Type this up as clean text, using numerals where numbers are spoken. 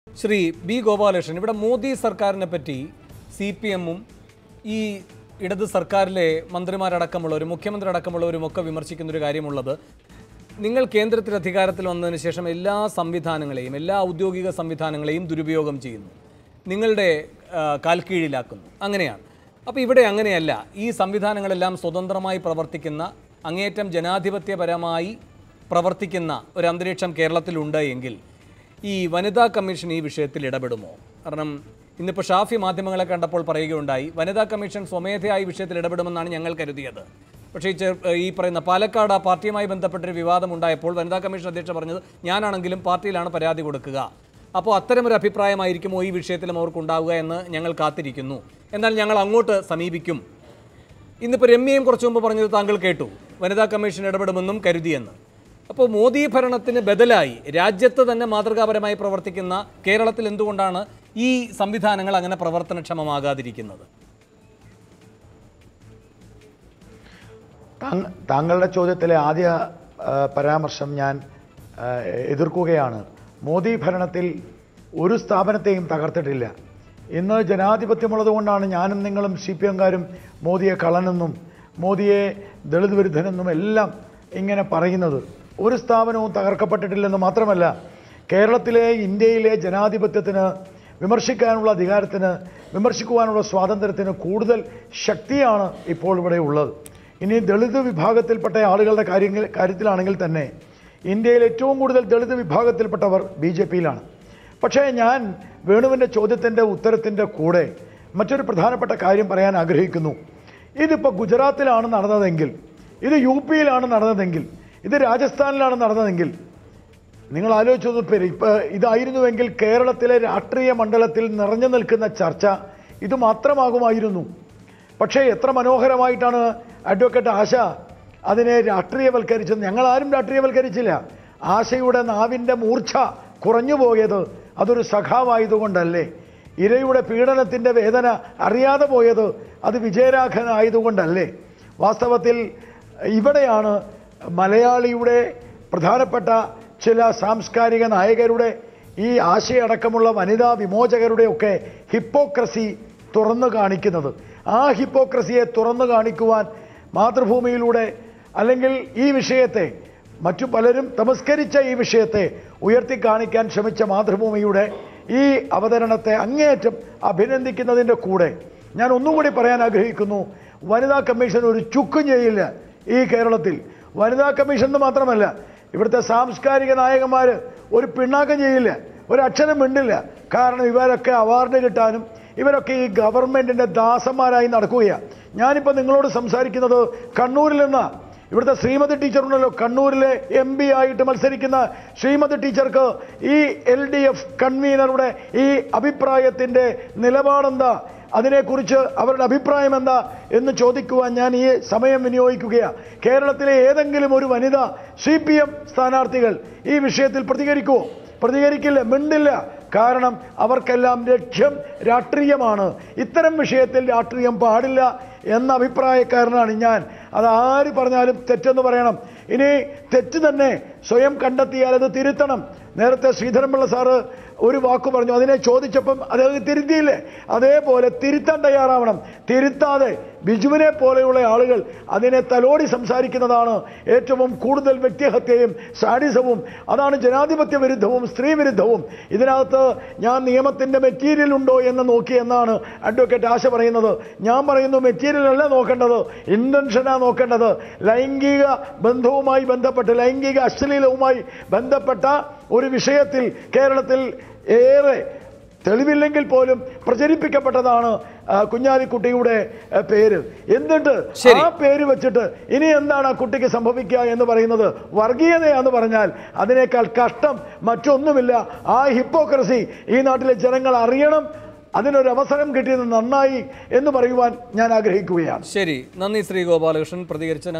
Shri B Gopalakrishnan, ഇവിടെ മോദി സർക്കാരിനെ പറ്റി CPM-ഉം ഈ ഇടത് സർക്കാരിലെ മന്ത്രിമാരടക്കമുള്ളവരും മുഖ്യമന്ത്രി അടക്കമുള്ളവരും ഒക്കെ വിമർശിക്കുന്നൊരു കാര്യമുള്ളത്, നിങ്ങൾ കേന്ദ്രത്തിൽ അധികാരത്തിൽ വന്നതിന് ശേഷം എല്ലാ സംവിധാനങ്ങളെയും എല്ലാ ഔദ്യോഗിക സംവിധാനങ്ങളെയും ദുരുപയോഗം ചെയ്യുന്നു, നിങ്ങളുടെ കാൽക്കീഴിലാക്കുന്നു. അങ്ങനെയാണ്. അപ്പോൾ ഇവിടെ അങ്ങനെയല്ല. ഈ സംവിധാനങ്ങളെല്ലാം സ്വതന്ത്രമായി പ്രവർത്തിക്കുന്ന, അങ്ങേയറ്റം ജനാധിപത്യപരമായി പ്രവർത്തിക്കുന്ന ഒരു അന്തരീക്ഷം കേരളത്തിലുണ്ട് എങ്കിൽ ഈ വനിതാ കമ്മീഷൻ ഈ വിഷയത്തിൽ ഇടപെടുമോ? കാരണം ഇന്നിപ്പോൾ ഷാഫി മാധ്യമങ്ങളെ കണ്ടപ്പോൾ പറയുകയുണ്ടായി, വനിതാ കമ്മീഷൻ സ്വമേധയായി വിഷയത്തിൽ ഇടപെടുമെന്നാണ് ഞങ്ങൾ കരുതിയത്. പക്ഷേ ഈ പറയുന്ന പാലക്കാട് ആ പാർട്ടിയുമായി ബന്ധപ്പെട്ടൊരു വിവാദം ഉണ്ടായപ്പോൾ വനിതാ കമ്മീഷൻ അധ്യക്ഷ പറഞ്ഞത് ഞാനാണെങ്കിലും പാർട്ടിയിലാണ് പരാതി കൊടുക്കുക. അപ്പോൾ അത്തരമൊരു അഭിപ്രായമായിരിക്കുമോ ഈ വിഷയത്തിലും അവർക്കുണ്ടാവുക എന്ന് ഞങ്ങൾ കാത്തിരിക്കുന്നു. എന്നാൽ ഞങ്ങൾ അങ്ങോട്ട് സമീപിക്കും. ഇന്നിപ്പോൾ രമ്യയും കുറച്ചു മുമ്പ് പറഞ്ഞത് താങ്കൾ കേട്ടു, വനിതാ കമ്മീഷൻ ഇടപെടുമെന്നും കരുതിയെന്ന്. അപ്പോൾ മോദി ഭരണത്തിന് ബദലായി രാജ്യത്ത് തന്നെ മാതൃകാപരമായി പ്രവർത്തിക്കുന്ന കേരളത്തിൽ എന്തുകൊണ്ടാണ് ഈ സംവിധാനങ്ങൾ അങ്ങനെ പ്രവർത്തനക്ഷമമാകാതിരിക്കുന്നത്? താങ്കളുടെ ചോദ്യത്തിലെ ആദ്യ പരാമർശം ഞാൻ എതിർക്കുകയാണ്. മോദി ഭരണത്തിൽ ഒരു സ്ഥാപനത്തെയും തകർത്തിട്ടില്ല. ഇന്ന് ജനാധിപത്യമുള്ളതുകൊണ്ടാണ് ഞാനും നിങ്ങളും CPM-കാരും മോദിയെ കള്ളനെന്നും മോദിയെ ദളിത് വിരുദ്ധനെന്നും എല്ലാം ഇങ്ങനെ പറയുന്നത്. ഒരു സ്ഥാപനവും തകർക്കപ്പെട്ടിട്ടില്ലെന്ന് മാത്രമല്ല, കേരളത്തിലെ ഇന്ത്യയിലെ ജനാധിപത്യത്തിന്, വിമർശിക്കാനുള്ള അധികാരത്തിന്, വിമർശിക്കുവാനുള്ള സ്വാതന്ത്ര്യത്തിന് കൂടുതൽ ശക്തിയാണ് ഇപ്പോൾ ഇവിടെ ഉള്ളത്. ഇനി ദളിത് വിഭാഗത്തിൽപ്പെട്ട ആളുകളുടെ കാര്യത്തിലാണെങ്കിൽ തന്നെ ഇന്ത്യയിൽ ഏറ്റവും കൂടുതൽ ദളിത് വിഭാഗത്തിൽപ്പെട്ടവർ BJP-യിലാണ്. പക്ഷേ ഞാൻ വേണുവിൻ്റെ ചോദ്യത്തിൻ്റെ ഉത്തരത്തിൻ്റെ കൂടെ മറ്റൊരു പ്രധാനപ്പെട്ട കാര്യം പറയാൻ ആഗ്രഹിക്കുന്നു. ഇതിപ്പോൾ ഗുജറാത്തിലാണ് നടന്നതെങ്കിൽ, ഇത് UP-യിലാണ് നടന്നതെങ്കിൽ, ഇത് രാജസ്ഥാനിലാണ് നടന്നതെങ്കിൽ നിങ്ങൾ ആലോചിച്ചൊന്നും പേര് ഇപ്പോൾ ഇതായിരുന്നുവെങ്കിൽ കേരളത്തിലെ രാഷ്ട്രീയ മണ്ഡലത്തിൽ നിറഞ്ഞു നിൽക്കുന്ന ചർച്ച ഇത് മാത്രമാകുമായിരുന്നു. പക്ഷേ എത്ര മനോഹരമായിട്ടാണ് അഡ്വക്കേറ്റ് ആശ അതിനെ രാഷ്ട്രീയവൽക്കരിച്ചത്. ഞങ്ങളാരും രാഷ്ട്രീയവൽക്കരിച്ചില്ല. ആശയുടെ നാവിൻ്റെ മൂർച്ച കുറഞ്ഞു പോയത് അതൊരു സഖാവായതുകൊണ്ടല്ലേ? ഇരയുടെ പീഡനത്തിൻ്റെ വേദന അറിയാതെ പോയത് അത് വിജയരാഘവനായതുകൊണ്ടല്ലേ? വാസ്തവത്തിൽ ഇവിടെയാണ് മലയാളിയുടെ പ്രധാനപ്പെട്ട ചില സാംസ്കാരിക നായകരുടെ, ഈ ആശയടക്കമുള്ള വനിതാ വിമോചകരുടെ ഒക്കെ ഹിപ്പോക്രസി തുറന്നു കാണിക്കുന്നത്. ആ ഹിപ്പോക്രസിയെ തുറന്നു കാണിക്കുവാൻ മാതൃഭൂമിയിലൂടെ, അല്ലെങ്കിൽ ഈ വിഷയത്തെ മറ്റു പലരും തമസ്കരിച്ച ഈ വിഷയത്തെ ഉയർത്തി കാണിക്കാൻ ശ്രമിച്ച മാതൃഭൂമിയുടെ ഈ അവതരണത്തെ അങ്ങേയറ്റം അഭിനന്ദിക്കുന്നതിൻ്റെ കൂടെ ഞാൻ ഒന്നുകൂടി പറയാൻ ആഗ്രഹിക്കുന്നു, വനിതാ കമ്മീഷൻ ഒരു ചുക്കും ചെയ്യില്ല ഈ കേരളത്തിൽ. വനിതാ കമ്മീഷൻ എന്ന് മാത്രമല്ല, ഇവിടുത്തെ സാംസ്കാരിക നായകന്മാർ ഒരു പിണ്ണാക്കം ചെയ്യില്ല, ഒരു അക്ഷരം മിണ്ടില്ല. കാരണം ഇവരൊക്കെ അവാർഡ് കിട്ടാനും ഇവരൊക്കെ ഈ ഗവൺമെൻറ്റിൻ്റെ ദാസന്മാരായി നടക്കുകയാണ്. ഞാനിപ്പോൾ നിങ്ങളോട് സംസാരിക്കുന്നത് കണ്ണൂരിൽ നിന്നാണ്. ഇവിടുത്തെ ശ്രീമതി ടീച്ചറുണ്ടല്ലോ, കണ്ണൂരിലെ MP ആയിട്ട് മത്സരിക്കുന്ന ശ്രീമതി ടീച്ചർക്ക് ഈ LDF കൺവീനറുടെ ഈ അഭിപ്രായത്തിൻ്റെ നിലപാടെന്താ, അതിനെക്കുറിച്ച് അവരുടെ അഭിപ്രായം എന്താ എന്ന് ചോദിക്കുവാൻ ഞാൻ ഈ സമയം വിനിയോഗിക്കുകയാണ്. കേരളത്തിലെ ഏതെങ്കിലും ഒരു വനിത CPM സ്ഥാനാർത്ഥികൾ ഈ വിഷയത്തിൽ പ്രതികരിക്കുമോ? പ്രതികരിക്കില്ല, മിണ്ടില്ല. കാരണം അവർക്കെല്ലാം ലക്ഷ്യം രാഷ്ട്രീയമാണ്. ഇത്തരം വിഷയത്തിൽ രാഷ്ട്രീയം പാടില്ല എന്ന അഭിപ്രായക്കാരനാണ് ഞാൻ. അത് ആര് പറഞ്ഞാലും തെറ്റെന്ന് പറയണം. ഇനി തെറ്റ് തന്നെ സ്വയം കണ്ടെത്തിയാൽ അത് തിരുത്തണം. നേരത്തെ ശ്രീധരൻപിള്ള സാറ് ഒരു വാക്ക് പറഞ്ഞു, അതിനെ ചോദിച്ചപ്പം അദ്ദേഹം തിരുത്തിയില്ലേ? അതേപോലെ തിരുത്താൻ തയ്യാറാവണം. തിരുത്താതെ ബിജുവിനെ പോലെയുള്ള ആളുകൾ അതിനെ തലോടി സംസാരിക്കുന്നതാണ് ഏറ്റവും കൂടുതൽ വ്യക്തിഹത്യയും സാഡിസവും. അതാണ് ജനാധിപത്യ വിരുദ്ധവും സ്ത്രീ വിരുദ്ധവും. ഇതിനകത്ത് ഞാൻ നിയമത്തിൻ്റെ മെറ്റീരിയൽ ഉണ്ടോ എന്ന് നോക്കി എന്നാണ് അഡ്വക്കേറ്റ് ആശ പറയുന്നത്. ഞാൻ പറയുന്നു, മെറ്റീരിയൽ അല്ല നോക്കേണ്ടത്, ഇൻറ്റൻഷനാണ് നോക്കേണ്ടത്. ലൈംഗിക ബന്ധവുമായി ബന്ധപ്പെട്ട്, ലൈംഗിക അശ്ലീലവുമായി ബന്ധപ്പെട്ട ഒരു വിഷയത്തിൽ കേരളത്തിൽ ഏറെ തെളിവില്ലെങ്കിൽ പോലും പ്രചരിപ്പിക്കപ്പെട്ടതാണ് കുഞ്ഞാലിക്കുട്ടിയുടെ പേര്. എന്നിട്ട് ആ പേര് വെച്ചിട്ട് ഇനി എന്താണ് ആ കുട്ടിക്ക് സംഭവിക്കുക എന്ന് പറയുന്നത് വർഗീയതയാന്ന് പറഞ്ഞാൽ അതിനേക്കാൾ കഷ്ടം മറ്റൊന്നുമില്ല. ആ ഹിപ്പോക്രസി ഈ നാട്ടിലെ ജനങ്ങൾ അറിയണം. അതിനൊരവസരം കിട്ടിയത് നന്നായി എന്ന് പറയുവാൻ ഞാൻ ആഗ്രഹിക്കുകയാണ്. ശരി, നന്ദി ശ്രീ ഗോപാലകൃഷ്ണൻ പ്രതികരിച്ച